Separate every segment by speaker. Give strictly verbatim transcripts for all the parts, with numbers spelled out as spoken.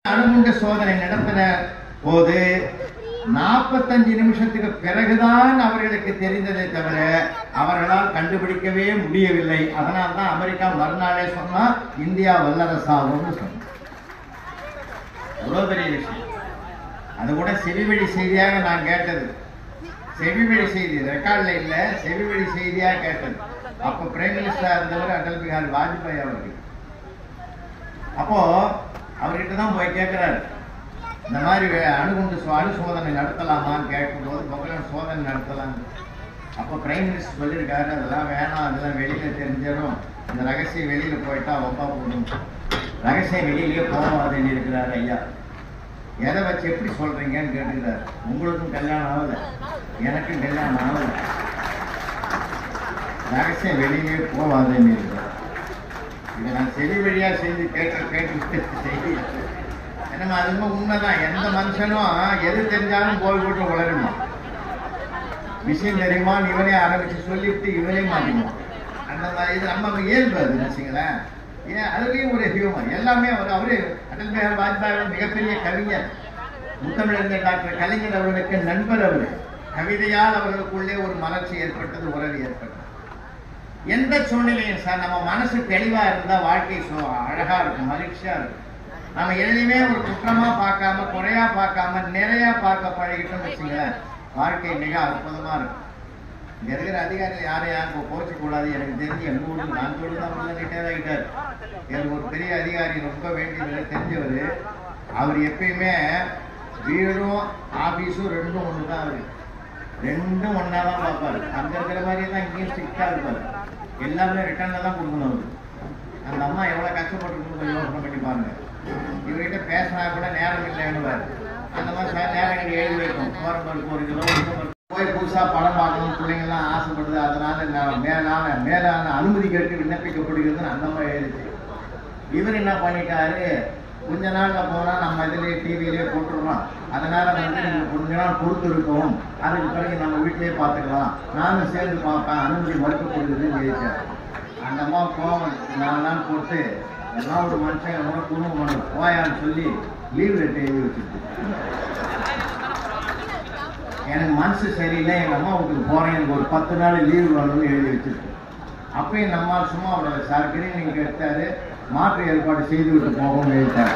Speaker 1: அணுகுண்டு சோதனை நடத்தின போது நாற்பத்தஞ்சு நிமிஷத்துக்கு பிறகுதான் அவர்களுக்கு தெரிந்ததை தவிர அவர்களால் கண்டுபிடிக்கவே முடியவில்லை. அதனால் தான் அமெரிக்கா மறுநாளே சொன்னா இந்தியா வல்லரசாகும்னு சொன்ன. அவ்வளவு பெரிய விஷயம். அது கூட செவிவழி செய்தியாக நான் கேட்டது. செவிவழி செய்தி ரெக்கார்ட்ல இல்ல, செவிவழி செய்தியாக கேட்டது. அப்ப பிரைம் மினிஸ்டரா இருந்தவர் அடல் பிஹாரி வாஜ்பாய் அவர்கள். அப்போ அவர்கிட்ட தான் போய் கேட்கிறாரு, இந்த மாதிரி அணுகுண்டு அணு சோதனை நடத்தலாமான்னு கேட்கும்போது பொக்ரான் சோதனை நடத்தலாம். அப்போ பிரைம் மினிஸ்டர் சொல்லியிருக்காரு, அதெல்லாம் வேணாம், அதெல்லாம் வெளியில தெரிஞ்சிடும், இந்த ரகசியம் வெளியில போயிட்டா ஒப்பா போடும், ரகசியம் வெளியிலேயே போகாதுன்னு இருக்கிறாரு. ஐயா எதை வச்சு எப்படி சொல்றீங்கன்னு கேட்டுக்கிறாரு. உங்களுக்கும் கல்யாணம் ஆகல, எனக்கும் கல்யாணம் ஆகல, ரகசியம் வெளியிலேயே போகாதுன்னு இருக்கிறார். இதை நான் செவி வழியா செய்து கேட்க கேட்டு செய்தி என்னமா அது உண்மைதான். எந்த மனுஷனும் எது தெரிஞ்சாலும் போய் போட்டு வளரணும். விஷயம் தெரியுமான்னு இவனே ஆரம்பிச்சு சொல்லிவிட்டு இவனே மாட்டிக்குவோம். அந்த மாதிரி இது நம்ம இயல்பு அது வச்சுங்களேன். ஏன் அதுலேயும் ஒரு ஹியூமர் எல்லாமே அவர் அவரு அடல் பிஹாரி வாஜ்பாய் மிகப்பெரிய கவிஞர். முத்தமிழறிஞர் டாக்டர் கலைஞர் அவர்களுக்கு நண்பர். அவரு கவிதையால் அவர்களுக்குள்ளே ஒரு மலர்ச்சி ஏற்பட்டது, உறவு ஏற்பட்டது. எந்த சூழ்நிலையும் சார் நம்ம மனசு தெளிவா இருந்தா வாழ்க்கை அழகா இருக்கும், மகிழ்ச்சியா இருக்கும். நம்ம எதுலையுமே ஒரு குற்றமா பார்க்காம குறையா பார்க்காம நிறைய பார்க்க பழகிட்டோம் வச்சுங்களேன், வாழ்க்கை மிக அற்புதமா இருக்கும். இங்க இருக்கிற அதிகாரிகள் யாரும் யாருக்கும் கோச்சு கூடாது. எனக்கு தெரிஞ்சு எங்க ஊருக்கு நான் சொல்லி தான் உள்ள ரிட்டையர் ஆகிட்டார். எனக்கு ஒரு பெரிய அதிகாரி ரொம்ப வேண்டியது தெரிஞ்சவர். அவர் எப்பயுமே வீடும் ஆபீஸும் ரெண்டும் ஒன்று தான். அவரு ரெண்டும் ஒன்னா தான் பார்ப்பாரு. அங்க இருக்கிற மாதிரியே தான் இங்கேயும் ஸ்ட்ரிக்டா இருப்பாரு. எல்லாமே ரிட்டர்ன்ல தான் கொடுக்கணும். அவரு அந்த அம்மா எவ்வளவு கஷ்டப்பட்டு யோசனை பண்ணி பாருங்க. இவர்கிட்ட பேசினா கூட நேரம் இல்லைன்னு அந்த மாதிரி சார் நேரம் நீங்க எழுதி வைக்கும். போறம்பருக்கு ஒரு கிலோ போய் புதுசா படம் பார்க்கணும் பிள்ளைங்க எல்லாம் ஆசைப்படுது, அதனால மேலான மேலான அனுமதி கேட்டு விண்ணப்பிக்கப்படுகிறதுன்னு அந்த மாதிரி எழுதிச்சு. இவர் என்ன பண்ணிட்டாரு, கொஞ்ச நாள்ல போனா நம்ம இதுலயே டிவிலேயே போட்டுருவோம், அதனால வந்து நீங்க கொஞ்ச நாள் பொறுத்து இருக்கவும், அதுக்கு பிறகு நம்ம வீட்டிலேயே பார்த்துக்கலாம், நானும் சேர்ந்து பார்ப்பேன், அனுமதி மறுக்கப்படுகிறதுன்னு எழுதிட்டாரு. அந்த அம்மா கோவம் நாலு நாள் போட்டு எல்லாம் ஒரு மனுஷன் எவ்வளோ குடும்பம் பண்ணு போயான்னு சொல்லி லீவ் லெட்டர் எழுதி வச்சுருக்கு. எனக்கு மனசு சரியில்லை, எங்க அம்மா வீட்டுக்கு போறேன், எனக்கு ஒரு பத்து நாள் லீவு வேணும்னு எழுதி வச்சிருக்கு. அப்பயும் நம்ம சும்மா அவரோட சார்பினே நீங்க எடுத்தாரு, மாற்று ஏற்பாடு செய்து விட்டு போகவும் எழுதிட்டாரு.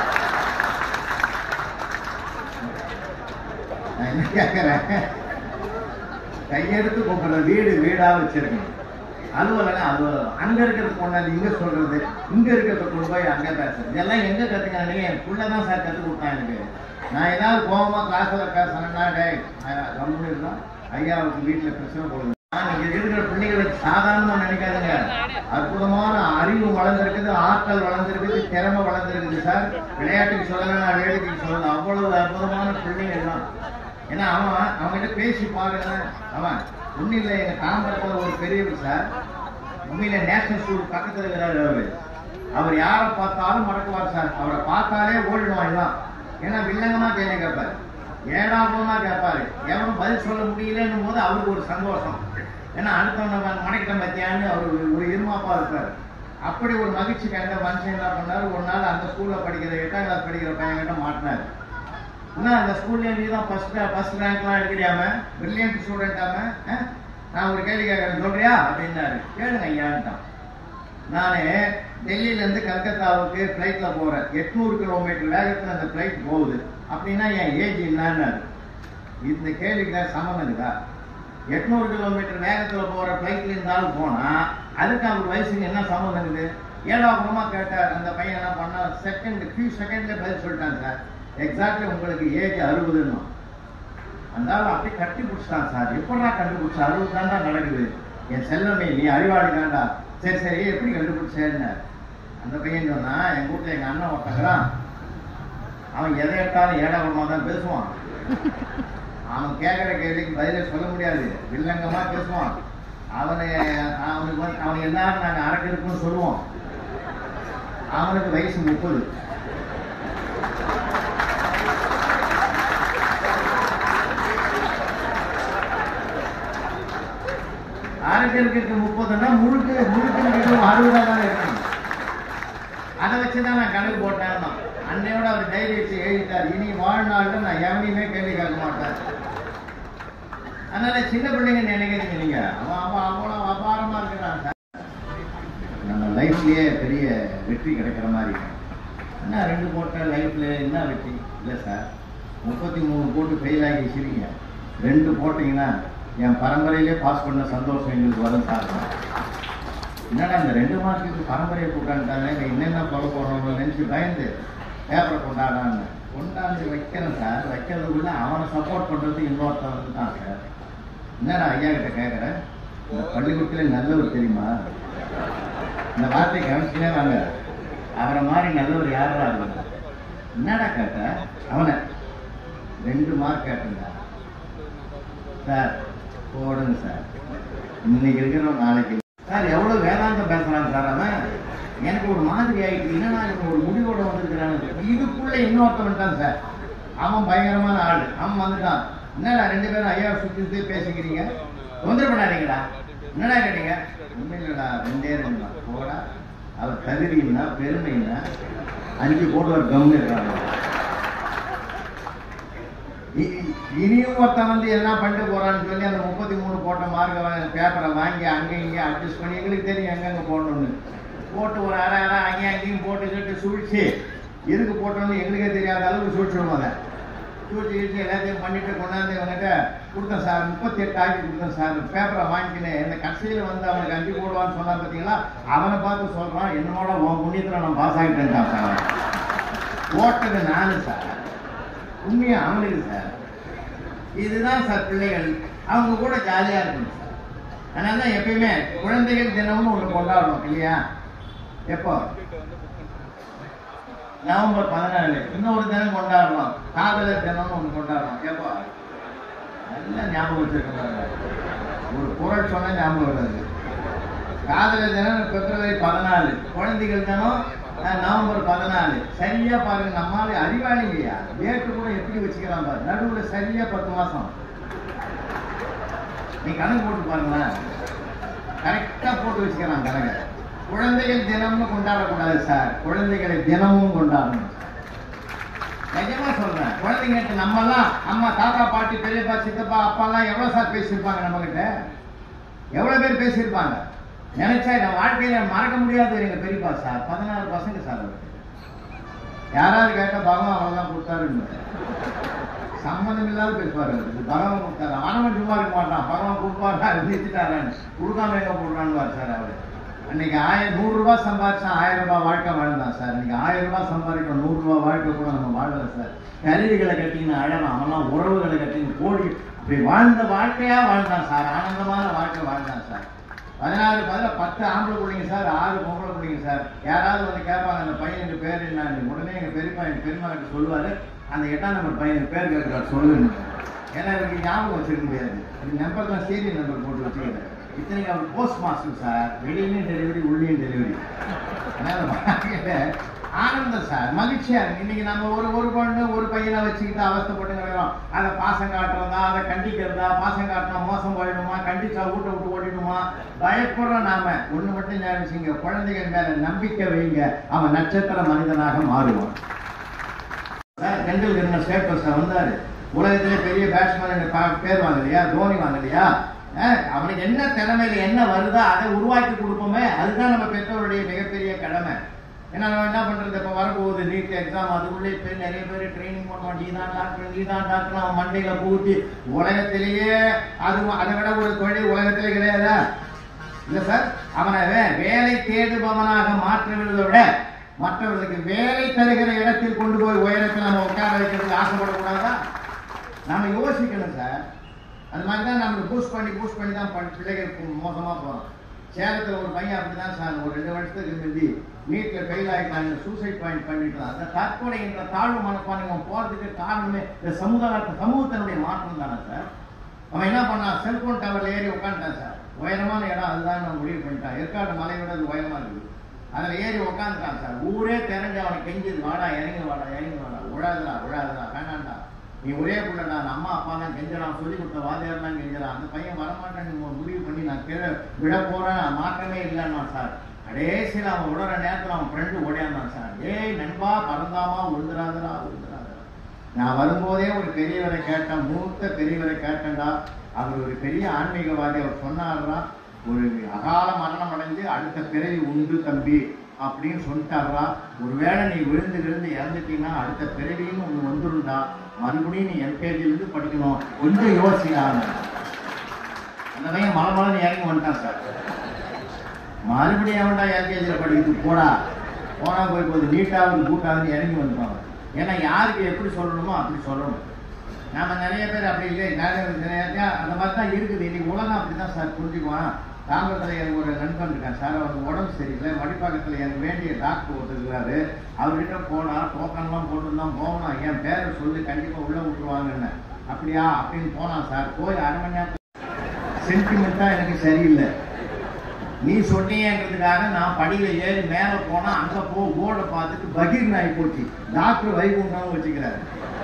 Speaker 1: நான் என்ன கேட்கிறேன், கையெடுத்து கூப்பிடுற வீடு வீடா வச்சிருக்கேன். அலுவலகம் அலுவலகம் அங்க இருக்கிறது கொண்டாந்து இங்க சொல்றது, இங்க இருக்கிறத கொண்டு போய் அங்க பேசுறது, இதெல்லாம் எங்க கத்துக்கானே என் புள்ளதான் சார் கத்து கொடுத்தான் எனக்கு. நான் ஏதாவது கோபமா கிளாஸ்ல பேசணும்னா டே கம்முன்னு இருந்தான் ஐயாவுக்கு வீட்டுல பிரச்சனை போடுது. நீங்க இருக்கிற பிள்ளைகளுக்கு சாதாரணமா நினைக்காதுங்க, அற்புதமான அறிவு வளர்ந்துருக்குது, ஆற்றல் வளர்ந்துருக்குது, திறமை வளர்ந்துருக்குது சார். விளையாட்டுக்கு சொல்லலாம், வேலைக்கு சொல்லலாம், அவ்வளவு அற்புதமான பிள்ளைங்க எல்லாம். ஏன்னா அவன் அவன்கிட்ட பேசி பாருங்க, அவன் ஒன்னும் இல்லை. எங்க தாம்பரத்தில் ஒரு பெரியவர் சார், உண்மையில நேஷனல் ஸ்கூல் பக்கத்தில் இருக்கிறாரு. அவரு அவர் யாரை பார்த்தாலும் மடக்குவார் சார். அவரை பார்த்தாலே ஓடிடுவான் எல்லாம். ஏன்னா வில்லங்கமா கேள்வி கேட்பாரு, ஏடாபமா கேட்பாரு, எவரும் பதில் சொல்ல முடியலன்னும் போது அவருக்கு ஒரு சந்தோஷம். ஏன்னா அடுத்தவங்க மனைக்கிட்ட பத்தியான்னு அவர் ஒரு இருமாப்பா இருப்பாரு. அப்படி ஒரு மகிழ்ச்சி கண்ட மனுஷன் என்ன பண்ணாரு, ஒரு நாள் அந்த ஸ்கூல்ல படிக்கிற எட்டாம் கிளாஸ் படிக்கிற பையன் கிட்ட மாட்டினாரு. இன்னும் அந்த ஸ்கூல்ல நீ தான் ஃபர்ஸ்ட் ஃபர்ஸ்ட் ரேங்க்லாம் எடுக்கிறியாம, பிரில்லியன்ட் ஸ்டூடெண்டாம, நான் ஒரு கேள்வி கேட்கறேன் சொல்றியா அப்படின்னாரு. கேளுங்க ஐயான்ட்டான். நானு டெல்லியில இருந்து கல்கத்தாவுக்கு பிளைட்ல போறேன், எட்நூறு கிலோமீட்டர் வேகத்துல அந்த பிளைட் போகுது, அப்படின்னா என் ஏஜ் என்னன்னு. இந்த கேள்விக்கு சமம் இருக்குதா? எட்நூறு கிலோமீட்டர் வேகத்துல போற பிளைட்ல இருந்தாலும் போனா அதுக்கு அவர் வயசுக்கு என்ன சமம் இருக்குது? ஏழாபுரமா கேட்டார். அந்த பையன் என்ன பண்ணா, செகண்ட் ஃபியூ செகண்ட்ல பதில் சொல்லிட்டான் சார். எக்ஸாக்ட்லி உங்களுக்கு ஏஜ் அறுபதுன்னு. அந்த அப்படி கட்டி பிடிச்சிட்டான் சார். எப்படா கண்டுபிடிச்சா? அறுபது தாண்டா நடக்குது. என் செல்லமே நீ அறிவாளி தாண்டா. சரி சரி எப்படி கண்டுபிடிச்சேன்னு அந்த பையன் சொன்னா, என் வீட்டுல எங்க அண்ணன் ஒருத்தங்கிறான், அவன் எதை எடுத்தாலும் ஏடாபுரமா தான் பேசுவான். அவன் கேட்கிற கேள்விக்கு பதிலே சொல்ல முடியாது, வில்லங்கமா பேசுவான். அவனை அவனுக்கு வந்து அவன் எல்லாரும் நாங்க அறக்கெடுப்புன்னு சொல்லுவோம். அவனுக்கு வயசு முப்பது. அரசியலுக்கு முப்பதுன்னா முழுக்க முழுக்க அறுபதா தான் இருக்கணும். அதை வச்சுதான் நான் கணக்கு போட்டேன். அன்னையோட அவர் டைரி வச்சு எழுதிட்டார், இனி வாழ்நாள் நான் எவனையுமே கேள்வி கேட்க மாட்டார். அதனால சின்ன பிள்ளைங்க நினைக்கிறீங்க நீங்க, அவன் அவன் அவ்வளோ அபாரமா இருக்கிறான் சார். நம்ம லைஃப்லயே பெரிய வெற்றி கிடைக்கிற மாதிரி என்ன ரெண்டு போட்ட லைஃப்ல என்ன வெற்றி இல்லை சார். முப்பத்தி மூணு போட்டு ஃபெயில் ஆகி வச்சிருக்கீங்க, ரெண்டு போட்டீங்கன்னா என் பரம்பரையிலே பாஸ் பண்ண சந்தோஷம் எங்களுக்கு வரும் சார். என்னடா இந்த ரெண்டு மாதத்துக்கு பரம்பரையை கூட்டாண்டாங்க, என்னென்ன சொல்ல போறோம்னு நினைச்சு பயந்து பேப்பரை கொண்டாடான்னு கொண்டாந்து வைக்கிறேன் சார். வைக்கிறதுக்குள்ள அவனை சப்போர்ட் பண்றது இன்னொருத்த வந்து தான் சார். என்னடா ஐயா கிட்ட கேட்குறேன், இந்த பள்ளிக்கூடத்துல நல்லவர் தெரியுமா, இந்த வார்த்தை கவனிச்சுனே வாங்க, அவரை மாதிரி நல்லவர் யாரா இருந்தா. என்னடா கேட்ட, அவனை ரெண்டு மார்க் கேட்டுங்க சார், போடுங்க சார். இன்னைக்கு இருக்கிறோம் நாளைக்கு சார். எவ்வளவு வேதாந்தம் பேசுறாங்க சார். அவன் எனக்கு ஒரு மாதிரி ஆயிட்டு, என்னன்னா ஒரு முடிவோட வந்திருக்கிறாங்க. இதுக்குள்ள இன்னொருத்தவன் தான் சார், அவன் பயங்கரமான ஆள். அவன் வந்துட்டான். என்னடா ரெண்டு பேரும் ஐயா சுத்தி பேசிக்கிறீங்க, தொந்தரவு பண்ணாதீங்களா, என்னடா கேட்டீங்க. உண்மை இல்லடா, ரெண்டே ரெண்டு தான் போடா. அவர் தகுதின்னா பெருமைன்னா அஞ்சு போடுவார் கம்னு இருக்காங்க. இனியும் ஒருத்தன் வந்து என்ன பண்ணிட்டு போறான்னு சொல்லி அந்த முப்பத்தி மூணு போட்ட மார்க்க பேப்பரை வாங்கி அங்கே இங்கே அட்ஜஸ்ட் பண்ணி, எங்களுக்கு தெரியும் எங்கெங்க போடணும்னு போட்டு ஒரு அரை அரை அங்கேயும் அங்கேயும் போட்டு கேட்டு சுழிச்சு எதுக்கு போட்டோம்னு எங்களுக்கே தெரியாத அளவுக்கு சுழிச்சிடுவோம். அதை சுழிச்சு கிழிச்சு எல்லாத்தையும் பண்ணிட்டு கொண்டாந்து இவங்கிட்ட கொடுத்தேன் சார். முப்பத்தி எட்டு ஆக்கி கொடுத்தேன் சார். பேப்பரை வாங்கிக்கினேன். இந்த கடைசியில் வந்து அவனுக்கு அஞ்சு போடுவான்னு சொன்னா பார்த்தீங்களா, அவனை பார்த்து சொல்றான், என்னோட உன் புண்ணியத்தில் நான் பாஸ் ஆகிட்டேன் சார். போட்டது நானு சார், உண்மையா அவனுக்கு சார். இதுதான் சார் பிள்ளைகள், அவங்க கூட ஜாலியா இருக்கணும் சார். அதனால தான் எப்பயுமே குழந்தைகள் தினம்னு ஒன்று கொண்டாடணும் இல்லையா. எப்போ நவம்பர் பதினாலு இன்னொரு தினம் கொண்டாடணும், காதலர் தினம்னு ஒன்று கொண்டாடணும். எப்போ நல்லா ஞாபகம் வச்சிருக்காங்க. ஒரு குரல் சொன்னா ஞாபகம் வராது. காதலர் தினம் பிப்ரவரி பதினாலு, குழந்தைகள் தினம் நவம்பர் பதினாலு. சரியா பாருங்க, நம்மளால அறிவாளிங்கய்யா டேட்டு கூட எப்படி வச்சுக்கிறான் பாரு. நடுவுல சரியா பத்து மாசம் நீ கணக்கு போட்டு பாருங்களேன், கரெக்டா போட்டு வச்சுக்கிறான் கணக்கு. குழந்தைகள் தினம்னு கொண்டாடக்கூடாது சார், குழந்தைகளை தினமும் கொண்டாடணும். நிஜமா சொல்றேன், குழந்தைங்கிட்ட நம்ம எல்லாம் அம்மா தாத்தா பாட்டி பெரியப்பா சித்தப்பா அப்பா எல்லாம் எவ்வளவு சார் பேசியிருப்பாங்க, நம்ம கிட்ட எவ்வளவு பேர் பேசியிருப்பாங்க. நினைச்சா என் வாழ்க்கையில மறக்க முடியாது. எங்க பெரியப்பா சார் பதினாறு பசங்க சார். யாராவது கேட்ட பகவான் அவ்வளவுதான் கொடுத்தாருன்னு சம்மந்தம் இல்லாத பேசுவாரு. பகவான் கொடுத்தாரு, அவனவன் சும்மா இருக்க மாட்டான். பகவான் கொடுப்பாரா நிறுத்திட்டாரான்னு கொடுக்காம எங்க போடுறான்னு சார். அவரு அன்னைக்கு ஆயிரம் நூறு ரூபாய் சம்பாதிச்சா ஆயிரம் ரூபாய் வாழ்க்கை வாழ்ந்தான் சார். இன்னைக்கு ஆயிரம் ரூபாய் சம்பாதிக்கணும், நூறு ரூபாய் வாழ்க்கை கூட நம்ம வாழல சார். கருவிகளை கட்டிங்கன்னு அழகான், அவன்லாம் உறவுகளை கட்டின்னு கோடி இப்படி வாழ்ந்த வாழ்க்கையா வாழ்ந்தான் சார். ஆனந்தமான வாழ்க்கை வாழ்ந்தான் சார். பதினாறு பதில பத்து ஆம்பளை பிள்ளைங்க சார், ஆறு பொம்பளை பிள்ளைங்க சார். யாராவது வந்து கேட்பாங்க அந்த பையனுக்கு பேர் என்ன, உடனே எங்க பெரியப்பா எங்க பெரியமா கிட்ட சொல்லுவாரு, அந்த எட்டாம் நம்பர் பையனுக்கு பேர் கேட்கிறார் சொல்லுன்னு. ஏன்னா இவருக்கு ஞாபகம் வச்சிருக்க முடியாது. நம்பர் தான் சீரியல் நம்பர் போட்டு வச்சுக்கிறேன். இத்தனைக்கு அவர் போஸ்ட் மாஸ்டர் சார், வெளியிலையும் டெலிவரி உள்ளேயும் டெலிவரி. அதனால ஆனந்தம் சார், மகிழ்ச்சியா இருக்கு. இன்னைக்கு நம்ம ஒரு ஒரு பொண்ணு ஒரு பையனை வச்சுக்கிட்டு அவஸ்தப்பட்டு கிடக்கிறோம். அதை பாசம் காட்டுறதா, அதை கண்டிக்கிறதா, பாசம் காட்டினா மோசம் போயிடுமா, கண்டிச்சா வீட்டை விட்டு ஓடிடுமா, பயப்படுறோம். நாம ஒண்ணு மட்டும் ஞாபகம், குழந்தைகள் மேல நம்பிக்கை வைங்க, அவன் நட்சத்திர மனிதனாக மாறுவான். டெண்டுல்கர் ஸ்டேட் வந்தாரு, உலகத்திலே பெரிய பேட்ஸ்மேன் பேர் வாங்கலையா, தோனி வாங்கலையா. அவனுக்கு என்ன திறமையில என்ன வருதோ அதை உருவாக்கி கொடுப்போமே, அதுதான் நம்ம பெற்றோருடைய மிகப்பெரிய கடமை. ஏன்னா நம்ம என்ன பண்றது, இப்ப வரப்போகுது நீட் எக்ஸாம், அதுக்குள்ளே இப்ப நிறைய பேர் ட்ரைனிங் பண்ணுவோம். நீதான் டாக்டர் நீதான் டாக்டர் அவன் மண்டையில பூத்தி உலகத்திலேயே அது அதை விட ஒரு தொழில் உலகத்திலே கிடையாதா இல்ல சார். அவனை வேலை தேடுபவனாக மாற்றுவதை விட மற்றவர்களுக்கு வேலை தருகிற இடத்தில் கொண்டு போய் உயரத்தில் நம்ம உட்கார வைக்கிறதுக்கு ஆசைப்படக்கூடாதா? நாம யோசிக்கணும் சார். அது மாதிரிதான் நம்மளுக்கு பூஸ்ட் பண்ணி பூஸ்ட் பண்ணி தான் பிள்ளைகளுக்கு மோசமா போறோம். சேலத்தில் ஒரு பையன் அப்படிதான் சார், ஒரு ரெண்டு வருஷத்துக்கு முந்தி நீட்ல ஃபெயில் ஆகிட்டாங்க, சூசைட் பாயிண்ட் பண்ணிட்டு அந்த தற்கொலை என்ற தாழ்வு மனப்பான்மை போறதுக்கு காரணமே இந்த சமுதாய சமூகத்தினுடைய மாற்றம் தானே சார். அவன் என்ன பண்ணான், செல்போன் டவர்ல ஏறி உட்காந்துட்டான் சார். உயரமான இடம் அதுதான் நான் முடிவு பண்ணிட்டான். ஏற்காடு மலை விட அது உயரமா இருக்குது. அதில் ஏறி உட்காந்துட்டான் சார். ஊரே தெரிஞ்சு அவனை கெஞ்சுது, வாடா இறங்கி வாடா இறங்கி வாடா, உழாதுடா உழாதுடா வேண்டாண்டா, நீ ஒரே பிள்ளைடா, அம்மா அப்பா தான் கெஞ்சலாம், சொல்லி கொடுத்த வாதியாரெல்லாம் கெஞ்சலாம். அந்த பையன் வரமாட்டேன் முடிவு பண்ணி நான் கீழே விட போறேன், மாற்றமே இல்லைன்னா சார் கடைசியில் அவன் விடுற நேரத்தில் அவன் ஃப்ரெண்டு ஓடியாந்தான் சார். ஏய் நண்பா பறந்தாமா உழுந்துராதரா உழுந்துராதரா. நான் வரும்போதே ஒரு பெரியவரை கேட்டேன், மூத்த பெரியவரை கேட்டேன்டா. அவர் ஒரு பெரிய ஆன்மீகவாதி. அவர் சொன்னார்ரா, ஒரு அகால மரணம் அடைஞ்சு அடுத்த பிறவி உண்டு தம்பி அப்படின்னு சொல்லிட்டாரா. ஒருவேளை நீ விழுந்து விழுந்து இறந்துட்டீங்கன்னா அடுத்த பிறவின்னு ஒன்று வந்துருண்டா, மறுபடியும் நீ எல்கேஜிலிருந்து படிக்கணும், கொஞ்சம் யோசிக்கலாம். அந்த பையன் மலை மலை இறங்கி வந்துட்டான் சார். மறுபடியும் எவன்டா எல்கேஜியில் படிக்கிறது, போடா போனா போய் போகுது, நீட்டாவது கூட்டாவது இறங்கி வந்துட்டாங்க. ஏன்னா யாருக்கு எப்படி சொல்லணுமோ அப்படி சொல்லணும். நாம நிறைய பேர் அப்படி இல்லை, நிறைய அந்த மாதிரி தான் இருக்குது. இன்னைக்கு உலகம் அப்படிதான் சார் புரிஞ்சுக்குவான். தாம்பரத்தில் எனக்கு ஒரு நண்பன் இருக்கான் சார், அவருக்கு உடம்பு சரியில்லை, மடிப்பாக்கத்தில் எனக்கு வேண்டிய டாக்டர் ஒருத்தருக்காரு. அவர்கிட்ட போனா டோக்கன்லாம் போட்டு தான் போகணும், என் பேரை சொல்லி கண்டிப்பாக உள்ள விட்டுருவாங்கன்னு. அப்படியா அப்படின்னு போனான் சார். போய் அரை மணி நேரத்தில் சென்டிமெண்ட்டாக எனக்கு சரியில்லை, நீ சொன்னீங்கிறதுக்காக நான் படியில ஏறி மேலே போனா அங்கே போ போர்டை பார்த்துட்டு பகீர் நாய் போச்சு, டாக்டர் வைகுண்டம்னு வச்சுக்கிறாரு.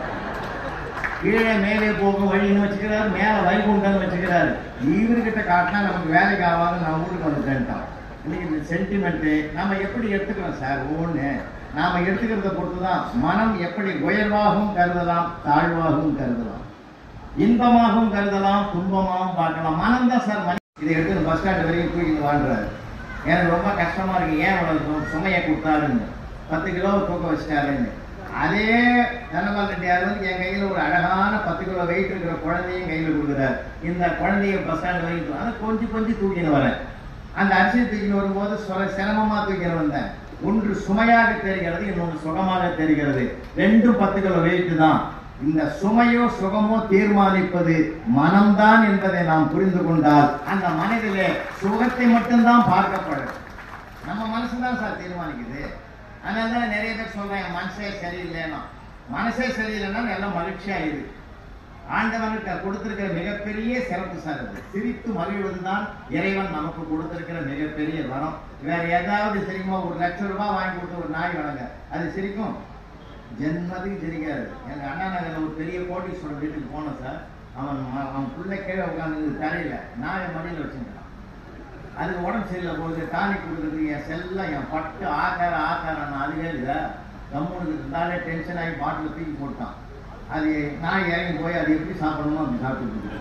Speaker 1: கீழே மேலே போகும் வழின்னு வச்சுக்கிறாரு, மேலே வைகுண்டம்னு வச்சுக்கிறாரு. இவர்கிட்ட காட்டினா நமக்கு வேலைக்கு ஆகாது, நான் வீட்டுக்கு வந்துட்டேன்ட்டான். இன்னைக்கு இந்த சென்டிமெண்ட்டு நம்ம எப்படி எடுத்துக்கிறோம் சார்? ஒவ்வொன்று நாம எடுத்துக்கிறத பொறுத்து தான் மனம் எப்படி உயர்வாகவும் கருதலாம், தாழ்வாகவும் கருதலாம், இன்பமாகவும் கருதலாம், துன்பமாகவும் பார்க்கலாம். மனம் தான் சார். இதை எடுத்து பஸ் ஸ்டாண்டு வரைக்கும் தூக்கிட்டு வாழ்றாரு. எனக்கு ரொம்ப கஷ்டமா இருக்கு, ஏன் அவ்வளவு சுமையை கொடுத்தாருன்னு, பத்து கிலோ தூக்க வச்சுட்டாருன்னு. அதே தனபால் ரெட்டியார் வந்து என் கையில் ஒரு அழகான பத்து கிலோ வெயிட் இருக்கிற குழந்தையும் கையில் கொடுக்குறாரு. இந்த குழந்தைய பஸ் ஸ்டாண்டு வரைக்கும் அதை கொஞ்சம் கொஞ்சம் தூக்கின்னு வரேன். அந்த அரிசியை தூக்கின்னு வரும்போது சொல சிரமமா தூக்கின்னு வந்தேன். ஒன்று சுமையாக தெரிகிறது, இன்னொன்று சுகமாக தெரிகிறது. ரெண்டும் பத்து கிலோ வெயிட் தான். இந்த சுமையோ சுகமோ தீர்மானிப்பது மனம்தான் என்பதை நாம் புரிந்து கொண்டால் அந்த மனதிலே சுகத்தை மட்டும்தான் பார்க்கப்படும். நம்ம மனசுதான் சார் தீர்மானிக்குது. அதனாலதான் நிறைய பேர் சொல்றாங்க மனசே சரியில்லைன்னா. மனசே சரியில்லைன்னா எல்லாம் மகிழ்ச்சியா இருக்கு. ஆண்டவனுக்கு கொடுத்திருக்கிற மிகப்பெரிய சிறப்பு சார் அது. சிரித்து மகிழ்வதுதான் இறைவன் நமக்கு கொடுத்திருக்கிற மிகப்பெரிய வரம். வேற ஏதாவது சிரிக்குமா? ஒரு லட்சம் ரூபாய் வாங்கி கொடுத்த ஒரு நாய் வளங்க, அது சிரிக்கும்? ஜென்மத்துக்கு தெரியாது. எங்கள் அண்ணா நகரில் ஒரு பெரிய கோட்டீஸ்வரர் வீட்டுக்கு போனோம் சார். அவன் அவன் பிள்ளை கீழே உட்காந்து தரையில் நான் என் மடியில் வச்சுருக்கான். அதுக்கு உடம்பு சரியில்லை போகுது, டானி கொடுக்குறது என் செல்ல என் பட்டு ஆக்கார ஆக்காரன் அதுவே இல்லை. கம்முனுக்கு இருந்தாலே டென்ஷன் ஆகி பாட்டில் தூக்கி போட்டான். அது நான் இறங்கி போய் அது எப்படி சாப்பிடணுமோ அப்படி சாப்பிட்டு.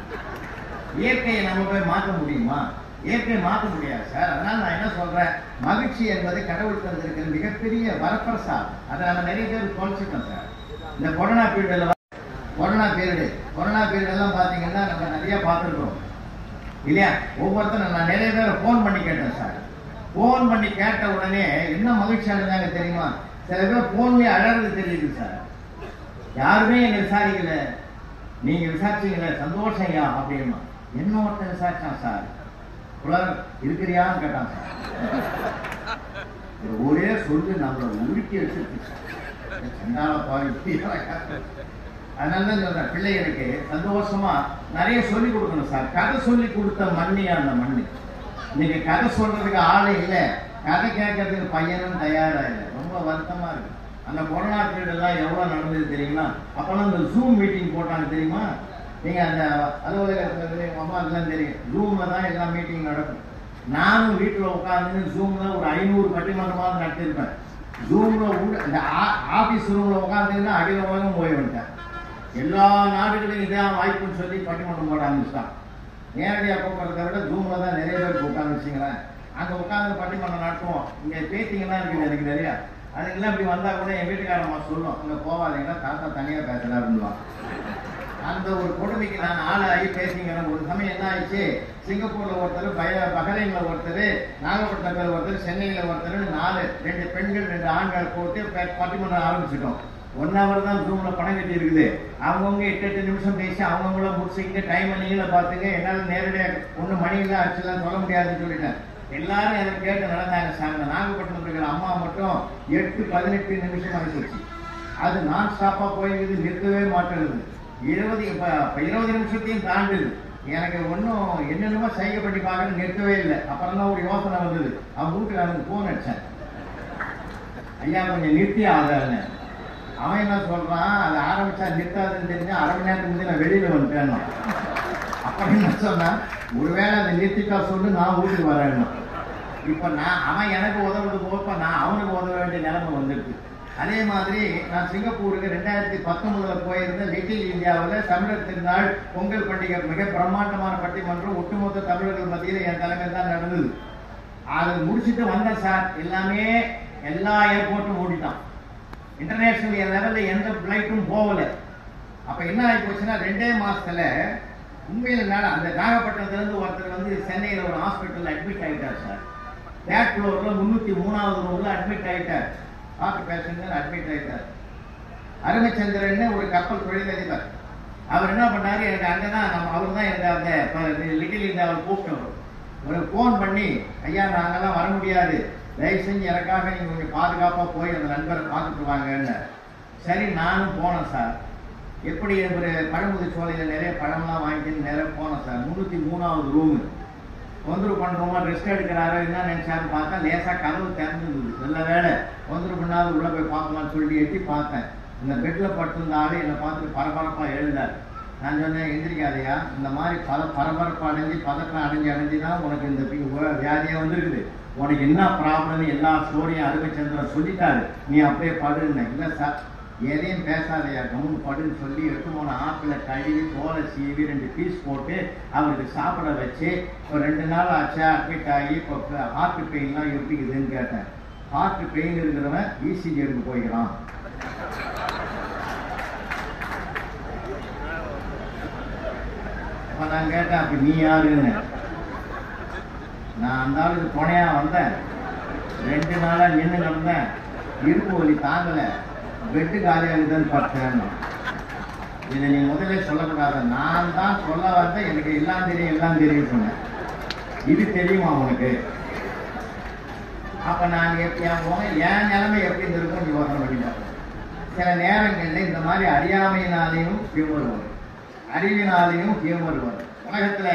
Speaker 1: இயற்கையை நம்ம போய் மாற்ற முடியுமா? இயற்கையை மாற்ற முடியாது சார். அதனால நான் என்ன சொல்றேன், மகிழ்ச்சி என்பது கடவுள் தந்திருக்கிற மிகப்பெரிய வரப்பிரசாதம். அதை நம்ம நிறைய பேர் தொலைச்சிட்டோம் சார். இந்த கொரோனா பீரியட்ல கொரோனா பீரியடு கொரோனா பீரியட் எல்லாம் பார்த்தீங்கன்னா நம்ம நிறைய பார்த்துருக்கோம் இல்லையா? ஒவ்வொருத்தரும் நான் நிறைய பேரை ஃபோன் பண்ணி கேட்டேன் சார். ஃபோன் பண்ணி கேட்ட உடனே என்ன மகிழ்ச்சியா இருந்தாங்க தெரியுமா? சில பேர் ஃபோன்லேயே அழறது தெரியுது சார். யாருமே என்னை விசாரிக்கல, நீங்க விசாரிச்சீங்களே சந்தோஷம் ஐயா அப்படின்னா. என்ன ஒருத்தர் விசாரிச்சான் சார், புலர் இருக்கிறியான்னு கேட்டான் சார். ஒரே சொல்லு நம்மளை உருக்கி வச்சிருக்கு சார். சண்டால பாவி. அதனாலதான் சொல்றேன், பிள்ளைகளுக்கு சந்தோஷமா நிறைய சொல்லி கொடுக்கணும் சார். கதை சொல்லி கொடுத்த மண்ணியா அந்த மண்ணு. இன்னைக்கு கதை சொல்றதுக்கு ஆளே இல்லை, கதை கேட்கறதுக்கு பையனும் தயாரா இல்லை. ரொம்ப வருத்தமா இருக்கு. அந்த கொரோனா பீரியட் எல்லாம் எவ்வளவு நடந்தது தெரியுமா? அப்பெல்லாம் இந்த ஜூம் மீட்டிங் போட்டாங்க தெரியுமா? நீங்க அந்த அலுவலகத்துல அம்மா அதெல்லாம் தெரியும், ஜூம்ல தான் எல்லா மீட்டிங் நடக்கும். நானும் வீட்டுல உட்காந்து ஜூம்ல ஒரு ஐநூறு பட்டிமன்றமாவது நடத்திருப்பேன். ஜூம்ல இந்த ஆபீஸ் ரூம்ல உட்காந்துன்னா அகில உலகம் போய் வந்துட்டேன். எல்லா நாடுகளையும் இதான் வாய்ப்புன்னு சொல்லி பட்டிமன்றம் போட ஆரம்பிச்சிட்டான். நேரடியாக போக்குறத விட ஜூம்ல தான் நிறைய பேருக்கு உட்காந்து வச்சுங்களேன். அங்க உட்காந்து பட்டிமன்றம் நடத்துவோம். இங்க பேட்டிங்கெல்லாம் இருக்குது எனக்கு நிறையா. அதுக்கெல்லாம் இப்படி வந்தா கூட என் வீட்டுக்காரம்மா சொல்லும், அங்க போவாதீங்கன்னா தாத்தா தனியா பேசுறாருன்னு. அந்த ஒரு கொடுமைக்கு நான் ஆள் ஆகி பேசிக்கிறேன். ஒரு சமயம் என்ன ஆயிடுச்சு, சிங்கப்பூர்ல ஒருத்தர், பய பஹ்ரைன்ல ஒருத்தர், நாகப்பட்டினத்தில் ஒருத்தர், சென்னையில ஒருத்தர், நாலு ரெண்டு பெண்கள் ரெண்டு ஆண்கள் போட்டு பட்டிமன்றம் ஆரம்பிச்சிட்டோம். ஒன் ஹவர் தான் ஜூம்ல பணம் கட்டி இருக்குது. அவங்கவுங்க எட்டு எட்டு நிமிஷம் பேசி அவங்கவுங்கள முடிச்சுக்கிட்டு டைம் நீங்கள பார்த்துங்க. என்னால் நேரடியாக ஒன்று மணியில் அடிச்சுலாம் சொல்ல முடியாதுன்னு சொல்லிட்டேன். எல்லாரும் அதை கேட்டு நடந்தாங்க சார். நாகப்பட்டினம் இருக்கிற அம்மா மட்டும் எட்டு பதினெட்டு நிமிஷம் ஆகிடுச்சு. அது நான் ஸ்டாப்பா போயிருக்குது, நிறுத்தவே மாட்டேங்குது. இருபது இப்ப இருபது நிமிஷத்தையும் தாண்டுது. எனக்கு ஒன்றும் என்னென்னமோ சைகை பண்ணி பார்க்க நிறுத்தவே இல்லை. அப்புறம் தான் ஒரு யோசனை வந்தது. அவன் வீட்டுக்கு அவனுக்கு போன் அடிச்சேன், ஐயா கொஞ்சம் நிறுத்தி ஆகாதுன்னு. அவன் என்ன சொல்றான், அதை ஆரம்பிச்சா நிறுத்தாதுன்னு தெரிஞ்சா அரை மணி நேரத்துக்கு முந்தைய நான் வெளியில வந்துட்டேன். அப்படின்னு சொன்னா, ஒருவேளை அதை நிறுத்திட்டா சொல்லு, நான் வீட்டுக்கு வரேன். இப்ப நான் அவன் எனக்கு உதவுறது போப்ப நான் அவனுக்கு உதவ வேண்டிய நிலைமை வந்துருக்கு. அதே மாதிரி நான் சிங்கப்பூருக்கு ரெண்டாயிரத்தி பத்தொன்பதுல போயிருந்த லிட்டில் இந்தியாவில் தமிழர் திருநாள் பொங்கல் பண்டிகை மிக பிரம்மாண்டமான பட்டிமன்றம் ஒட்டுமொத்த தமிழர்கள் மத்தியில் என் தலைமையில் தான் நடந்தது. அது முடிச்சுட்டு வந்தேன் சார். எல்லாமே எல்லா ஏர்போர்ட்டும் மூடிட்டான். இன்டர்நேஷனல் லெவல்ல எந்த பிளைட்டும் போகல. அப்ப என்ன ஆகி போச்சுன்னா ரெண்டே மாசத்துல உண்மையில அந்த நாகப்பட்டினத்துல இருந்து ஒருத்தர் வந்து சென்னையில ஒரு ஹாஸ்பிட்டல் அட்மிட் ஆயிட்டார் சார். தேர்ட் ஃப்ளோர்ல முன்னூத்தி மூணாவது ரூம்ல அட்மிட் ஆயிட்டார். ஹார்ட் பேஷண்ட் அட்மிட் ஆயிட்டார். அருமைச்சந்திரன் ஒரு கப்பல் தொழிலதிபர். அவர் என்ன பண்ணாரு, எனக்கு அங்கதான் நம்ம அவர் தான் எனக்கு அந்த லிட்டில் இந்தியாவில் கூப்பிட்டு ஒரு போன் பண்ணி, ஐயா நாங்கெல்லாம் வர முடியாது, தயவு செஞ்சு எனக்காக நீங்க கொஞ்சம் பாதுகாப்பா போய் அந்த நண்பரை பார்த்துட்டு வாங்கன்னு. சரி நானும் போனேன் சார். எப்படி ஒரு பழமுதி சோலையில நிறைய பழம்லாம் வாங்கிட்டு நிறைய போனேன் சார். முன்னூத்தி மூணாவது ரூமு தொந்தரவு பண்றோமா, ரெஸ்ட் எடுக்கிறாரோ என்ன நினைச்சாருன்னு பார்த்தா லேசா கதவு திறந்துருந்தது. நல்ல வேலை தொந்தரவு பண்ணாத உள்ள போய் பார்க்கலாம்னு சொல்லி எட்டி பார்த்தேன். இந்த பெட்ல படுத்திருந்த ஆளு என்னை பார்த்துட்டு பரபரப்பா எழுந்தார். நான் சொன்னேன், எந்திரிக்காதையா, இந்த மாதிரி பல பரபரப்பு அடைஞ்சு பதற்றம் அடைஞ்சு அடைஞ்சுதான் உனக்கு இந்த வியாதியா வந்துருக்குது, உனக்கு என்ன ப்ராப்ளம்னு எல்லா ஸ்டோரியும் அருமைச்சந்திரன் சொல்லிட்டாரு, நீ அப்படியே படுன்னு. இல்லை சார் எதையும் பேசாதையா, கவுன் படுன்னு சொல்லி எட்டு மூணு ஆப்பிள கழுவி தோலை சீவி ரெண்டு பீஸ் போட்டு அவருக்கு சாப்பிட வச்சு இப்போ ரெண்டு நாள் ஆச்சா அட்மிட் ஆகி இப்போ ஹார்ட் பெயின்லாம் எப்படிக்குதுன்னு கேட்டேன். ஹார்ட் பெயின் இருக்கிறவன் இசிஜி எடுத்து போய்க்கிறான். அப்ப நான் கேட்டேன், அப்ப நீ யாருன்னு. நான் அந்த ஆளுக்கு துணையா வந்தேன். ரெண்டு நாளா நின்று கிடந்தேன், இருப்பு வலி தாங்கல, பெட்டு காலியாகுதுன்னு பார்த்தேன். இதை நீ முதல்ல சொல்லக்கூடாது, நான் தான் சொல்ல வந்தேன், எனக்கு எல்லாம் தெரியும் எல்லாம் தெரியும் சொன்னேன். இது தெரியுமா உனக்கு? அப்ப நான் என் நிலைமை எப்படி இருக்கும் யோசனை பண்ணிட்டேன். சில நேரங்கள்ல இந்த மாதிரி அறியாமையினாலையும் ஹியூமர் வரும், அறிவினாலையும் ஹியூமர் வரும். உலகத்துல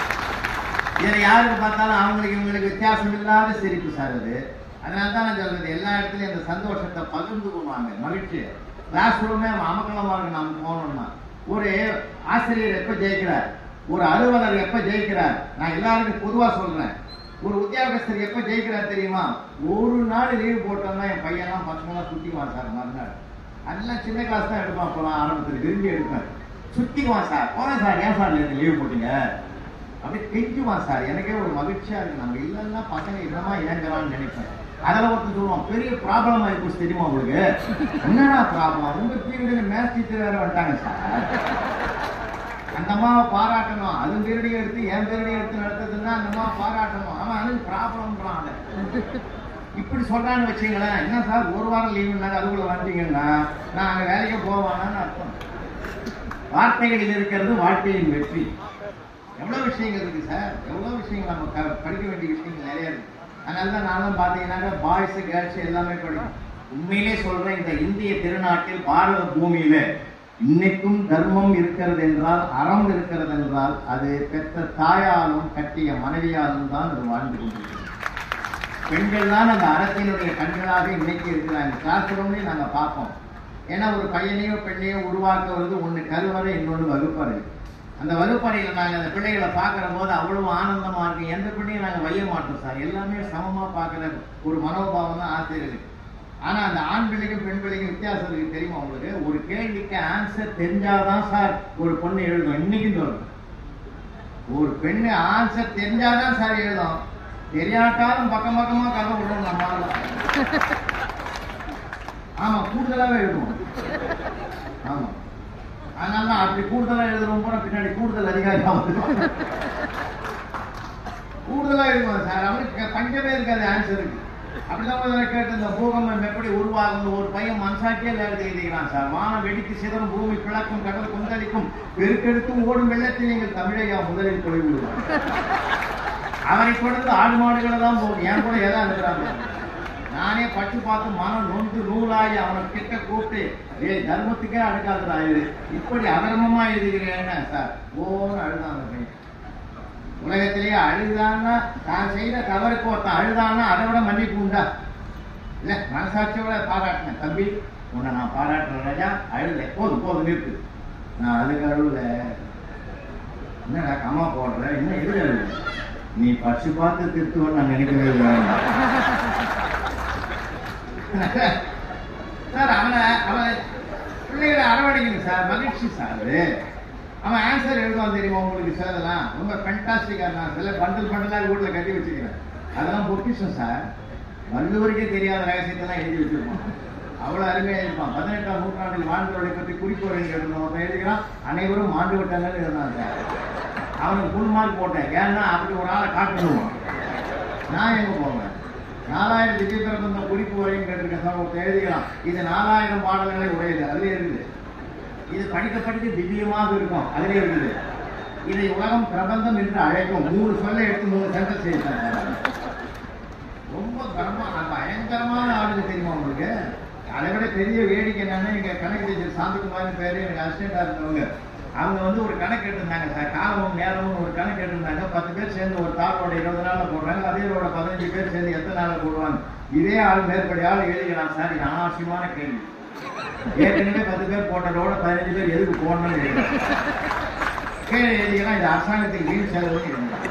Speaker 1: இதை யாருக்கு பார்த்தாலும் அவங்களுக்கு இவங்களுக்கு வித்தியாசம் இல்லாத சிரிப்பு சார் அது. அதனால்தான் நான் சொல்றது, எல்லா இடத்துலயும் இந்த சந்தோஷத்தை பகிர்ந்துக்குவாங்க, மகிழ்ச்சி. கிளாஸ் ரூமே அமக்கலமா இருக்கு. நாம் போனோம்னா ஒரு ஆசிரியர் எப்ப ஜெயிக்கிறார், ஒரு அலுவலர் எப்ப ஜெயிக்கிறார், நான் எல்லாருக்கும் பொதுவா சொல்றேன், ஒரு உத்தியோகஸ்தர் எப்ப ஜெயிக்கிறார் தெரியுமா? ஒரு நாள் லீவு போட்டோம்னா என் பையன்லாம் பசங்களாம் சுத்திக்குவான் சார். மறுநாள் அதெல்லாம் சின்ன கிளாஸ் தான் எடுப்பான். அப்பெல்லாம் ஆரம்பத்தில் விரும்பி எடுப்பேன். சுத்திக்குவான் சார், போனேன் சார், ஏன் சார் நேற்று லீவு போட்டீங்க அப்படி கெஞ்சுவான் சார். எனக்கே ஒரு மகிழ்ச்சியா இருக்கு, நம்ம இல்லைன்னா பசங்க இதமா இறங்குறான்னு நினைப்பேன். அதில் ஒருத்தர் சொல்லுவான், பெரிய ப்ராப்ளம் ஆயிப்போச்சு தெரியுமா உங்களுக்கு? என்னடா ப்ராப்ளம்? உங்க பீரியடில் மேத்ஸ் டீச்சர் வேற வந்துட்டாங்க சார். அந்த அம்மாவை பாராட்டணும், அது பீரியடையும் எடுத்து என் பீரியடையும் எடுத்து நடத்துறதுன்னா அந்த அம்மாவை பாராட்டணும். அவன் அதுக்கு ப்ராப்ளம்ன்றான். இப்படி சொல்றான்னு வச்சுங்களேன். என்ன சார் ஒரு வாரம் லீவுனாங்க, அதுக்குள்ள வந்துட்டீங்கன்னா நான் அங்கே வேலைக்கு போவானான்னு அர்த்தம். வார்த்தைகளில் இருக்கிறது வாழ்க்கையின் வெற்றி. எவ்வளவு விஷயங்கள் இருக்கு சார், எவ்வளவு விஷயங்கள் நம்ம படிக்க வேண்டிய விஷயங்கள் நிறைய இருக்கு. அதனாலதான் நானும் பாத்தீங்கன்னா பாய்ஸ் கேர்ள்ஸ் எல்லாமே படிக்கும். உண்மையிலே சொல்றேன், இந்த இந்திய திருநாட்டில் பாரத பூமியில இன்னைக்கும் தர்மம் இருக்கிறது என்றால், அறம் இருக்கிறது என்றால், அது பெற்ற தாயாலும் கட்டிய மனைவியாலும் தான் அது வாழ்ந்து கொண்டிருக்கிறது. பெண்கள் தான் அந்த அறத்தினுடைய கண்களாக இன்னைக்கு இருக்கிறாங்க. கிளாஸ் ரூம்லயும் நாங்க பார்ப்போம். ஏன்னா ஒரு பையனையோ பெண்ணையோ உருவாக்க வருது ஒண்ணு கருவறை, இன்னொன்று வகுப்பறை. அந்த வகுப்பறையில் நாங்கள் அந்த பிள்ளைகளை பார்க்கிற போது அவ்வளவு ஆனந்தமா இருக்கு. எந்த பிள்ளையும் நாங்கள் வைய மாட்டோம் சார், எல்லாமே சமமா பார்க்கிற ஒரு மனோபாவம் தான் ஆசிரியருக்கு. ஆனா அந்த ஆண் பிள்ளைக்கும் பெண் பிள்ளைக்கும் வித்தியாசம் இருக்கு தெரியுமா உங்களுக்கு? ஒரு கேள்விக்கு ஆன்சர் தெரிஞ்சாதான் சார் ஒரு பொண்ணு எழுதும். இன்னைக்கும் சொல்றேன், ஒரு பெண்ணு ஆன்சர் தெரிஞ்சாதான் சார் எழுதும். தெரியாட்டாலும் பக்கம் பக்கமா கதை விடணும் நம்மளால. ஆமா, கூடுதலாவே எழுதுவோம். ஆமா, அதனால அப்படி கூடுதலா எழுதுறோம் போன பின்னாடி கூடுதல் அதிகாரி கூடுதலா எழுதுவாங்க சார். அவனுக்கு பஞ்சமே இருக்காது ஆன்சருக்கு. அப்படிதான் கேட்டு இந்த பூகம்பம் எப்படி உருவாகும், ஒரு பையன் மனசாக்கியே எழுதி எழுதிக்கிறான் சார். வானம் வெடித்து சிதறும், பூமி பிளக்கும், கடல் கொந்தளிக்கும், பெருக்கெடுத்தும் ஓடும் வெள்ளத்தில் நீங்கள் தமிழையா முதலில் தொலை விடுவார். அவரை கொடுத்து ஆடு மாடுகளை தான் போகும். என் கூட ஏதாவது இருக்கிறாங்க. நானே பட்டு பார்த்து மனம் நொந்து நூலாகி அவனை கிட்ட கூப்பிட்டு, ஏ தர்மத்துக்கே அழுக்காதுடா இது, இப்படி அதர்மமா எழுதுகிறேன்னு சார் ஓன்னு அழுதான். பையன் உலகத்திலேயே அழுதான்னா, தான் செய்த தவறுக்கு ஒருத்தன் அழுதான்னா அதை விட மன்னிப்பு உண்டா? இல்ல, மனசாட்சியோட பாராட்டினேன், தம்பி உன்னை நான் பாராட்டுறேன் ராஜா, அழுத போதும் போதும் நிறுத்து, நான் அதுக்கு அழுவல. என்னடா கம்மா போடுற, இன்னும் எது அழுது? நீ பச்சு பார்த்து திருத்துவன்னு நான் நினைக்கவே இல்லை சார். அவனை அவனை பிள்ளைகளை அரவணைக்கணும் சார், மகிழ்ச்சி சார். அவன் ஆன்சர் எழுதுவான் தெரியுமா உங்களுக்கு சார்? அதெல்லாம் ரொம்ப ஃபேண்டாஸ்டிக்கா நான் சில பண்டல் பண்டலாக வீட்டில் கட்டி வச்சுக்கிறேன். அதெல்லாம் பொக்கிஷம் சார். வள்ளுவருக்கே தெரியாத ரகசியத்தெல்லாம் எழுதி வச்சிருப்பான். அவ்வளவு அருமையா இருப்பான். பதினெட்டாம் நூற்றாண்டில் வாழ்ந்தவர்களை பற்றி குறிப்போரை எழுதுறவன் எழுதுகிறான். அனைவரும் மாண்டு விட்டாங்கன்னு எழுதினான் சார். அவனுக்கு ஃபுல் மார்க் போட்டேன். ஏன்னா அப்படி ஒரு ஆளை காட்டணும். நான் எங்க போவேன்? நாலாயிரம் திவ்ய பிரபந்தம் குறிப்பு வரையும் கேட்டிருக்கேன் சார். ஒருத்தர் எழுதிக்கிறான், இது நாலாயிரம் பாடல்களை உடையது, அதுலயே இருக்குது. இது படிக்க படிக்க திவ்யமாக இருக்கும், அதுலயே இருக்குது. இதை உலகம் பிரபந்தம் என்று அழைக்கும். மூணு சொல்ல எடுத்து மூணு சென்டென்ஸ் எழுதிட்டாங்க. ரொம்ப கரமா பயங்கரமான ஆளுங்க தெரியுமா உங்களுக்கு? அதை விட பெரிய வேடிக்கை என்னன்னா, எங்க கணக்கு டீச்சர் சாந்திக்குமார்னு பேரு, எனக்கு அசிஸ்டண்டா இருந்தவங்க, அவங்க வந்து ஒரு கணக்கு எடுத்திருந்தாங்க சார். காலமும் நேரமும் ஒரு கணக்கு எடுத்திருந்தாங்க. பத்து பேர் சேர்ந்து ஒரு தாளோட இருபது நாள்ல போடுறாங்க, அதேயோட பதினஞ்சு பேர் சேர்ந்து எத்தனை நாள்ல போடுவாங்க. இதே ஆள் மேற்படி ஆள் எழுதிக்கலாம் சார். இது அனாவசியமான கேள்வி. ஏற்கனவே பத்து பேர் போட்டதோட பதினஞ்சு பேர் எதுக்கு போடணும்னு எழுதிக்கலாம். கேள்வி எழுதிக்கலாம். இது அரசாங்கத்துக்கு வீண் செலவுன்னு இருந்தாங்க.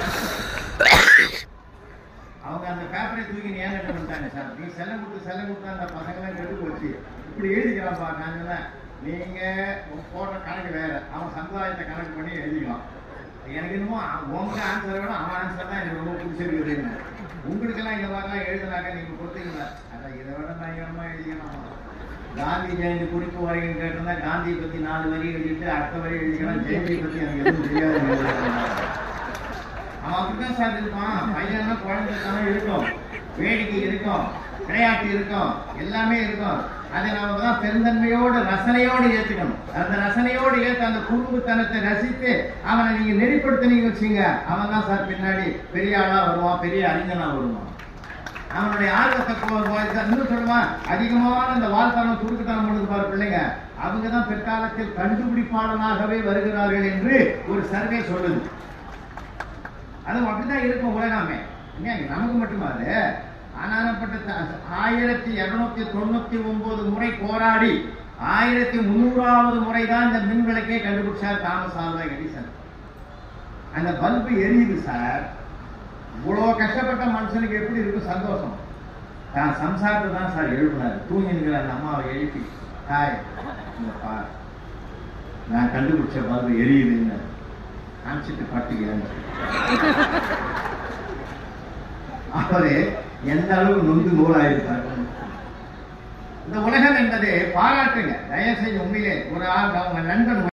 Speaker 1: அவங்க அந்த பேப்பரை தூக்கி ஏன் பண்ணிட்டாங்க சார். நீ செல்லம் கொடுத்து செல்லம் கொடுத்து அந்த பசங்களாம் கெட்டு போச்சு, இப்படி எழுதிக்கலாம் பாருங்க. நீங்க போடுற கணக்கு வேற, அவன் சமுதாயத்தை கணக்கு பண்ணி எழுதிக்கலாம். எனக்கு என்னமோ உங்க ஆன்சரை விட அவன் ஆன்சர் தான் எனக்கு ரொம்ப பிடிச்சிருக்குது. உங்களுக்கெல்லாம் இந்த மாதிரிலாம் எழுதுனாக்க நீங்க கொடுத்தீங்களா? அதான் இதை விட பயங்கரமா எழுதிக்கலாம். காந்தி ஜெயந்தி குறிப்பு வரைக்கும் கேட்டிருந்தா காந்தியை பத்தி நாலு வரி எழுதிட்டு அடுத்த வரி எழுதிக்கலாம். ஜெயந்தியை பத்தி எனக்கு எதுவும் தெரியாது. அவன் அப்படித்தான் சார் இருப்பான். பையனா குழந்தைத்தனம் இருக்கும், வேடிக்கை இருக்கும், விளையாட்டு இருக்கும், எல்லாமே இருக்கும். அதை நாம தான் பெருந்தன்மையோடு ரசனையோடு ஏற்றுக்கணும். அந்த ரசனையோடு ஏற்று அந்த குறும்புத்தனத்தை ரசித்து அவனை நீங்க நெறிப்படுத்தினீங்க வச்சுங்க, அவன் தான் சார் பின்னாடி பெரிய ஆளா வருவான், பெரிய அறிஞனா வருவான். அவனுடைய ஆர்வத்தை இன்னும் சொல்லுவான். அதிகமான இந்த வாழ்த்தனம் துடுக்குத்தனம் பண்ணுது பாரு பிள்ளைங்க, அவங்கதான் பிற்காலத்தில் கண்டுபிடிப்பாளனாகவே வருகிறார்கள் என்று ஒரு சர்வே சொல்லுது. அது அப்படிதான் இருக்கும் உலகாமே. நமக்கு மட்டுமாது ஆனானப்பட்ட ஆயிரத்தி இருநூத்தி தொண்ணூத்தி ஒன்பது முறை போராடி ஆயிரத்தி முன்னூறாவது முறைதான் இந்த மின் விளக்கே கண்டுபிடிச்சார் தாமஸ் ஆல்வா எடிசன். அந்த பல்பு எரியுது சார். இவ்வளவு கஷ்டப்பட்ட மனுஷனுக்கு எப்படி இருக்கும் சந்தோஷம்? தான் சம்சாரத்தை தான் சார் எழுப்பினார். தூங்கினுங்கிற அந்த அம்மாவை எழுப்பி, தாய் பார், நான் கண்டுபிடிச்ச பல்பு எரியுதுன்னு காமிச்சிட்டு பட்டுக்கிறேன். அவரு எந்த அளவுக்கு நொந்து நூலாயிருப்பார். இந்த உலகம் என்பது பாராட்டுங்க தயவு செய்து. உண்மையிலே ஒரு ஆள் அவங்க நண்பன்